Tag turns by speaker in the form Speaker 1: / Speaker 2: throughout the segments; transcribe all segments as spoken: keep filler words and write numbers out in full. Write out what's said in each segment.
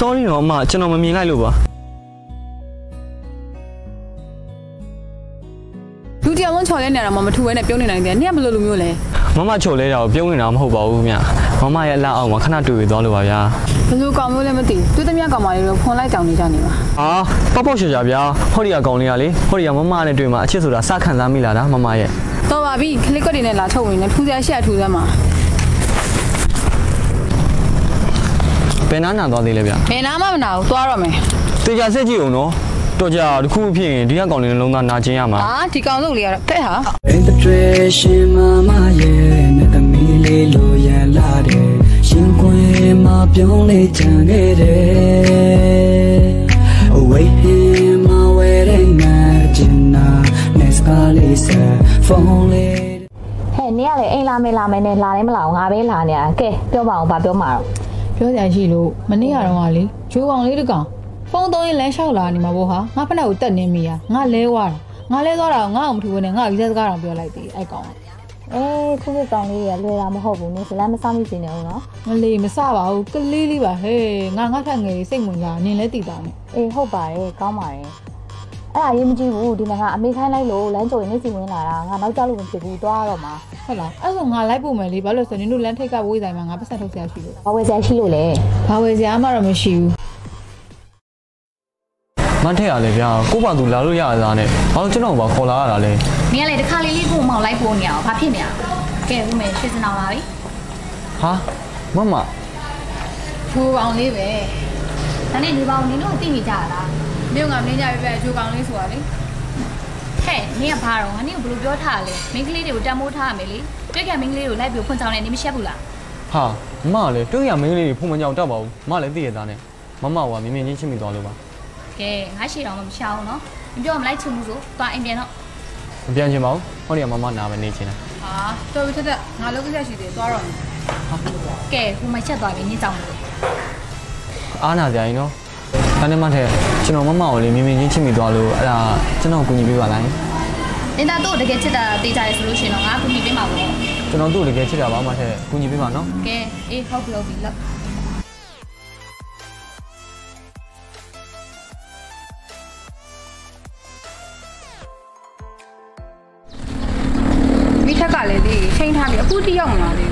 Speaker 1: sorry နော်အမကျွန်တော်မမြင်လိုက်လို့ပါ
Speaker 2: လူတယောက်လုံးချော်လဲနေရတော့မထူဘဲနဲ့ပြုံးနေနိုင်တယ်နင်ကဘယ်လိုလူမျိုးလဲ
Speaker 1: မမချိုလဲတာကိုပြုံးနေတာမဟုတ်ပါဘူးခင်ဗျမမရဲ့လက်အောက်မှာခဏတွေ့ပြီးသွားလို့ပါဗျာ
Speaker 2: ဘယ်လိုကောင်မျိုးလဲမသိဘူးသူသမီးကောင်မလေးတို့ဖွန်လိုက်ကြောင်နေကြနေပါ
Speaker 1: ဟာပေါက်ပေါက်ရှာရှာဗျာဟောဒီကကောင်လေးကလေဟောဒီကမမနဲ့တွေ့မှာအချစ်ဆိုတာစခံစားမိလာတာမမရဲ့
Speaker 2: တော်ပါပြီခလစ်ကွက်တွေနဲ့လာထုတ်ဝင်နေထူးစရာရှိရထူးစမ်းမှာ
Speaker 1: ဘယ်နားနာသွားသေးလဲဗျ
Speaker 2: ဘယ်နားမှမနာဘူးသွားတော့မယ်
Speaker 1: တေချာစစ်ကြည့်အောင်နော်တော့ကြာတခုဖြစ်ရင်ဒီကကောင်လေးလုံးသားနာချင်းရမှာ
Speaker 2: ဟာဒီကောင်စုပ်လေးကတော့တဲ့ဟာ
Speaker 3: အင်တထရေရှင်မမရဲ့နဲ့သမီးလေးလိုရန်လာတယ်ရှင်ခွင်မှာပြောင်းလဲကြံခဲ့တယ်အဝေးဟင်းမဝဲတဲ့ငါကျင်နာနဲ့စကားလေးဆက်ဖုန်းလေး
Speaker 4: ဟဲ့နင်ကလေအိမ်လာမေးလာမယ်နဲ့လာတယ်မလားငါပဲလာနေတာကဲပြောပါအောင်ဗာပြောမှာတော့
Speaker 2: ပြောစရာရှိလို့မနေ့ကတော့ကလေဂျိုးကောင်လေးတကောင်ဖုန်းသုံးရင်လမ်းလျှောက်လာနေမှာပေါ့ဟာငါဖက်နဲ့ကိုတက်နေမိရငါလဲဝါတာငါလဲသွားတာငါအောင်မထူဘဲနဲ့ငါဗီဇက်စကားတော့ပြောလိုက်သေးအဲ့ကောင်
Speaker 4: အေးခုခေတ်ကောင်လေးရလွယ်တာမဟုတ်ဘူးနင်ဇလန်းမစားမိစေနဲ့ဦးနော်
Speaker 2: မလေးမစပါဘူးကလေးလေးပါဟဲ့ငါငါထက်ငယ်စိတ်ဝင်ကြနင်လဲတည်တာနဲ့
Speaker 4: အေးဟုတ်ပါတယ်ကောင်းပါတယ်အဲ့ဒါရေးမကြည့်ဘူးဒီမှာငါအမေခိုင်းလိုက်လို့လမ်းကြိုရင်နေစီဝင်လာတာငါနောက်ကျလို့မဖြစ်ဘူးသွားတော့မှာ
Speaker 2: ဟုတ်လားအဲ့ဆိုငါလိုက်ပို့မယ်လေဘာလို့ဆိုနင်တို့လမ်းထိပ်ကဝေးဆိုင်မှာငါပတ်စံထုတ်ဆရာရှိလို့
Speaker 4: ဘာဝယ်ဆရာရှိလို့လဲ
Speaker 2: ဘာဝယ်ဆရာမှတော့မရှိဘူး
Speaker 1: မထက်ရလေဗျာကိုပါသူလာလို့ရတာနဲ့ဘာလို့ကျွန်တော်ဘာခေါ်လာရတာလဲ
Speaker 4: နင်ကလေတခါလေးလေးကိုမောင်လိုက်ပို့နေအောင်ဘာဖြစ်နေအောင်ကဲဦးမေရှင်းစင်အောင်လာပြီ
Speaker 1: ဟာမမ
Speaker 2: ဂျိုးကောင်လေးပဲ
Speaker 4: ဒါနဲ့ဒီပေါင်းနင်တို့သိနေကြလား
Speaker 2: မြို့ကမင်းကြပဲပဲဂျိုးကောင်လေးဆိုတာလေ
Speaker 4: ဟဲ့နင်ကဘာတော့ငါနင်ကိုဘယ်လိုပြောထားရလဲမိန်းကလေးတွေကိုတန်မိုးထားရမယ်လေတွေ့ကြမိန်းကလေးကိုလိုက်ပြီးဖွင့်ချောင်းနေနေမရှက်ဘူးလား
Speaker 1: ဟာမမလည်းတွေ့ကြမိန်းကလေးတွေဖွင့်မကြောင်တတ်ပါဘူးမလည်းသိရသားနဲ့မမကမြင်မြင်ချင်းချင်းမိသွားလို့ပါ
Speaker 4: ကဲငါရှိတော့မရှာဘူးနော်မပြောမလိုက်ချင်ဘူးဆိုသွားအိမ်ပြန်တော့
Speaker 1: မပြန်ချင်ပါဘူးဟောဒီကမမနာပဲနေချင်တယ်
Speaker 2: ဟာတော်ပြီထက်ထက်ငါလုံးကြရှိသေးသွားတော့
Speaker 4: ကဲဟိုမှာချက်သွားပြီညစ်ကြောင်လို့
Speaker 1: အားနာကြရင်နော်ဒါနဲ့မှထက်ကျွန်တော်မမကိုလေမြင်မြင်ချင်းချင်းမိသွားလို့အဲ့ဒါကျွန်တော်ကူညီပေးပါလား
Speaker 4: အင်းသားတို့တကယ်ချစ်တာတေးကြရဆိုလို့ရှိရင်တော့ငါကူညီပေးမှာပေါ့
Speaker 1: ကျွန်တော်တို့တကယ်ချစ်တာပါမှထက်ကူညီပေးပါနော်
Speaker 4: ကဲအေးဟုတ်ပြီဟုတ်ပြီလောက်
Speaker 2: မိထက်ကလည်းလေချိန်ထားပြီအခုတိရောက်မလာသေး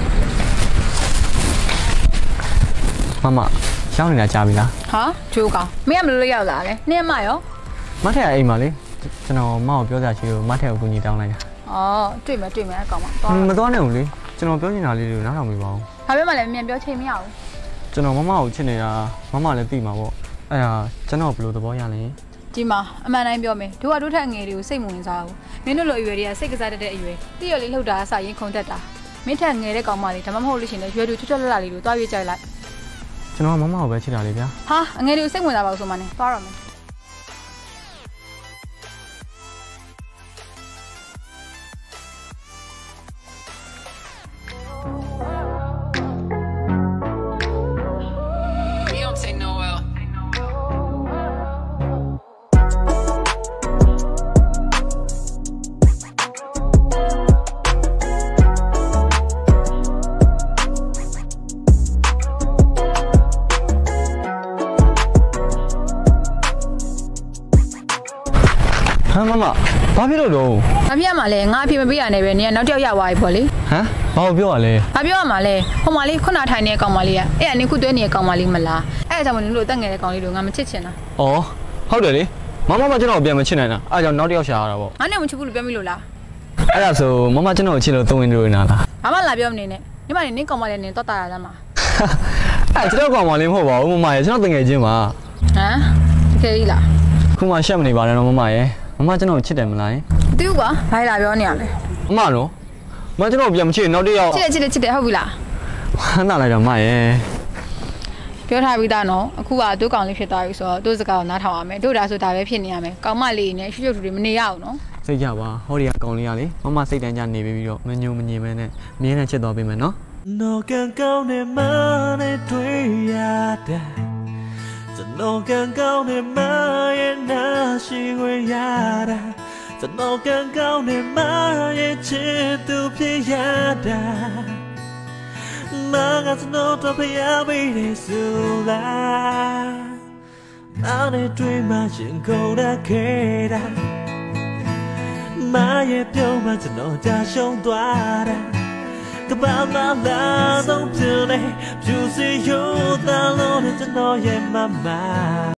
Speaker 1: ဘူးမမရောက်နေတာကြားပြီလား
Speaker 2: ဟာဂျိုးကောင်မင်းကမလို့ရောက်လာလဲနင်းမရော
Speaker 1: မထက်အိမ်မှာလေကျွန်တော်မအောင်ပြောစရာရှိလို့မထက်ကိုကူညီတောင်းလိုက်တာ
Speaker 2: အော်တွေ့မယ်တွေ့မယ်အကောင်မ
Speaker 1: သွားမသွားနိုင်ဘူးလေကျွန်တော်ပြောချင်တာလေးတွေကိုနားထောင်ပေးပါဦး
Speaker 2: ဘာပြောမှလည်းမြန်ပြောချိန်မရဘူး
Speaker 1: ကျွန်တော်မမကိုချစ်နေတာမမလည်းသိမှာပေါ့အဲ့ဒါကျွန်တော်ဘယ်လိုသဘောရလဲ
Speaker 2: ဒီမှာအမှန်တိုင်းပြောမယ်တို့ကတို့ထက်ငယ်တွေကိုစိတ်မဝင်စားဘူးမင်းတို့လိုအရွယ်တွေကစိတ်ကစားတတ်တဲ့အရွယ်တိရလေးလှုပ်တာအစရင်ခုန်တတ်တာမင်းထက်ငယ်တဲ့ကောင်မလေးဒါမှမဟုတ်လို့ရှင်လေရွယ်တူချွတ်ချွတ်လှလှလေးတို့တွားပြေးကြိုက်လိုက်
Speaker 1: ကျွန်တော်မမကိုပဲချစ်တာလေဗျာ
Speaker 2: ဟာအငယ်တွေကိုစိတ်ဝင်စားပါဦးဆိုမှနေတွားတော့မယ်
Speaker 1: ဟမ်မမဘာဖြစ်လို့တော့
Speaker 2: ဘာဖြစ်ရမှာလဲငါအဖေမပေးရနဲ့ပဲနင်ကနောက်တစ်ယောက်ရသွားပြီပေါ့လေ
Speaker 1: ဟမ်ဘာကိုပြောရလဲ
Speaker 2: ဘာပြောရမှာလဲဟိုမလေးခုနထိုင်နေတဲ့ကောင်မလေးကအဲ့ကနင်ခုတွဲနေတဲ့ကောင်မလေးမလားအဲ့ဒါကြောင့်မနင်တို့တက်ငယ်တဲ့ကောင်လေးတို့ငါမချစ်ချင်တာ
Speaker 1: ဩဟုတ်တယ်လေမမမကျွန်တော်ပြန်မချစ်နိုင်တာအဲ့ကြောင့်နောက်တစ်ယောက်ရှာရတာပေါ့
Speaker 2: ငါနဲ့မချစ်ဘူးလို့ပြောမိလို့လား
Speaker 1: အဲ့ဒါဆိုမမကျွန်တော်ချစ်လို့သုံးဝင်လို့နာလား
Speaker 2: ဘာမှလာပြောမနေနဲ့ညီမနေနင်ကောင်မလေးနင်တော့တာရသားမှာ
Speaker 1: အဲ့ကျွန်တော်ကောင်မလေးမဟုတ်ပါဘူးမမရဲ့ကျွန်တော်တငယ်ချင်းပါ
Speaker 2: ဟမ်တကယ်ကြီးလား
Speaker 1: ခုမှရှက်မနေပါနဲ့တော့မမရဲ့မမကျွန်တော်ချစ်တယ်မလား
Speaker 2: တူကွာဘာလာပြောနေရလဲ
Speaker 1: မမနော်မကျွန်တော်ပြန်မချစ်နောက်တစ်ယောက်
Speaker 2: ချစ်တယ်ချစ်တယ်ချစ်တယ်ဟုတ်ပြီလား
Speaker 1: ဟမ်းလာလိုက်တော့မရဲ့
Speaker 2: ပြောထားပြီးသားနော်အခုကတို့ကောင်လေးဖြစ်သွားပြီဆိုတော့တို့စကားကိုနားထောင်ရမယ်တို့ဒါဆိုဒါပဲဖြစ်နေရမယ်ကောင်မလေးနဲ့ရွှေရွှေထူတွေမနေရအောင်နော်
Speaker 1: စိတ်ကြပါဟောဒီကကောင်လေးကလေမမစိတ်တန်းကြနေပြီးတော့မညုံမညင်မဲနဲ့မြင်းနဲ့ချစ်တော်ပေးမယ်နော်
Speaker 3: နော်ကန်ကောင်းနဲ့မနဲ့တွေ့ရတဲ့ကျွန်တော်ကန်ကောင်းနဲ့မရဲ့နာရှိခွင့်ရတာကျွန်တော်ကန်ကောင်းနဲ့မရဲ့ချစ်သူဖြစ်ရတာ
Speaker 5: ကစနိုးတော့ဖျားပေးနေစူလားမောင်နဲ့တွေ့မှရင်ကုန်ရခဲ့တာမရဲ့ပြုံးမှကျွန်တော်ကြာရှုံးသွားတာကဘာမလာဆုံးပြနေပြူစီရိုးသားလို့ကျွန်တော်ရဲ့မမ